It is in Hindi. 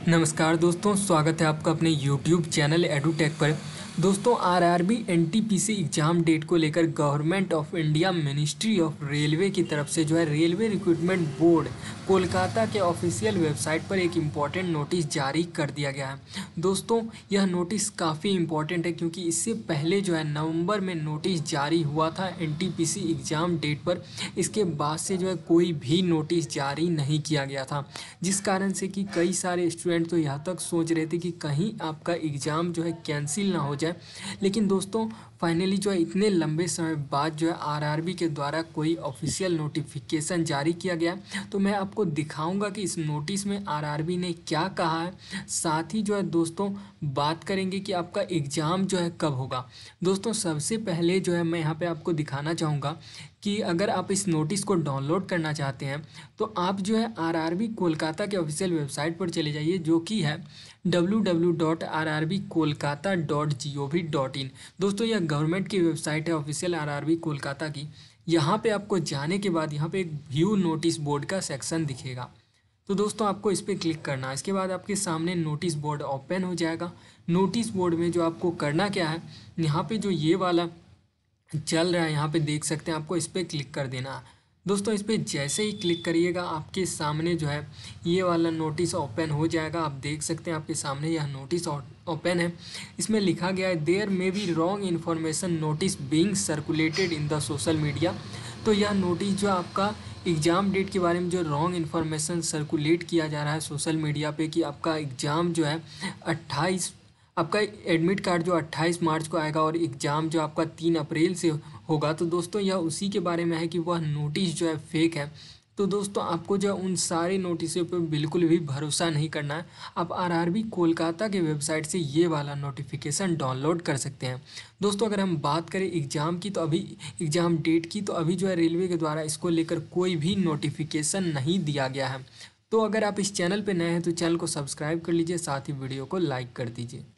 नमस्कार दोस्तों, स्वागत है आपका अपने YouTube चैनल एडुटेक पर। दोस्तों, आरआरबी एनटीपीसी एग्ज़ाम डेट को लेकर government of India ministry of railway की तरफ से जो है रेलवे रिक्रूटमेंट बोर्ड कोलकाता के ऑफिशियल वेबसाइट पर एक इम्पॉर्टेंट नोटिस जारी कर दिया गया है। दोस्तों, यह नोटिस काफ़ी इम्पॉर्टेंट है क्योंकि इससे पहले जो है नवंबर में नोटिस जारी हुआ था एनटीपीसी एग्ज़ाम डेट पर। इसके बाद से जो है कोई भी नोटिस जारी नहीं किया गया था, जिस कारण से कि कई सारे स्टूडेंट तो यहाँ तक सोच रहे थे कि कहीं आपका एग्ज़ाम जो है कैंसिल ना हो जाए। लेकिन दोस्तों, फाइनली जो है इतने लंबे समय बाद जो है आरआरबी के द्वारा कोई ऑफिशियल नोटिफिकेशन जारी किया गया। तो मैं आपको दिखाऊंगा कि इस नोटिस में आरआरबी ने क्या कहा है। साथ ही जो है दोस्तों बात करेंगे कि आपका एग्ज़ाम जो है कब होगा। दोस्तों, सबसे पहले जो है मैं यहाँ पे आपको दिखाना चाहूँगा कि अगर आप इस नोटिस को डाउनलोड करना चाहते हैं तो आप जो है आरआरबी कोलकाता के ऑफिशियल वेबसाइट पर चले जाइए, जो कि है www.rrbkolkata.gov.in। दोस्तों, यह गवर्नमेंट की वेबसाइट है ऑफिशियल आरआरबी कोलकाता की। यहाँ पे आपको जाने के बाद यहाँ पे एक व्यू नोटिस बोर्ड का सेक्शन दिखेगा। तो दोस्तों आपको इस पर क्लिक करना है। इसके बाद आपके सामने नोटिस बोर्ड ओपन हो जाएगा। नोटिस बोर्ड में जो आपको करना क्या है, यहाँ पे जो ये वाला चल रहा है यहाँ पे देख सकते हैं, आपको इस पर क्लिक कर देना है। दोस्तों, इस पर जैसे ही क्लिक करिएगा आपके सामने जो है ये वाला नोटिस ओपन हो जाएगा। आप देख सकते हैं आपके सामने यह नोटिस ओपन है। इसमें लिखा गया है there may be wrong information notice being circulated in the social media. तो यह नोटिस जो आपका एग्ज़ाम डेट के बारे में जो रॉन्ग इन्फॉर्मेशन सर्कुलेट किया जा रहा है सोशल मीडिया पे कि आपका एग्ज़ाम जो है 28 आपका एडमिट कार्ड जो 28 मार्च को आएगा और एग्ज़ाम जो आपका 3 अप्रैल से होगा। तो दोस्तों यह उसी के बारे में है कि वह नोटिस जो है फेक है। तो दोस्तों आपको जो उन सारे नोटिसों पे बिल्कुल भी भरोसा नहीं करना है। आप आरआरबी कोलकाता के वेबसाइट से ये वाला नोटिफिकेशन डाउनलोड कर सकते हैं। दोस्तों, अगर हम बात करें एग्ज़ाम की तो अभी एग्ज़ाम डेट की तो अभी जो है रेलवे के द्वारा इसको लेकर कोई भी नोटिफिकेशन नहीं दिया गया है। तो अगर आप इस चैनल पर नए हैं तो चैनल को सब्सक्राइब कर लीजिए, साथ ही वीडियो को लाइक कर दीजिए।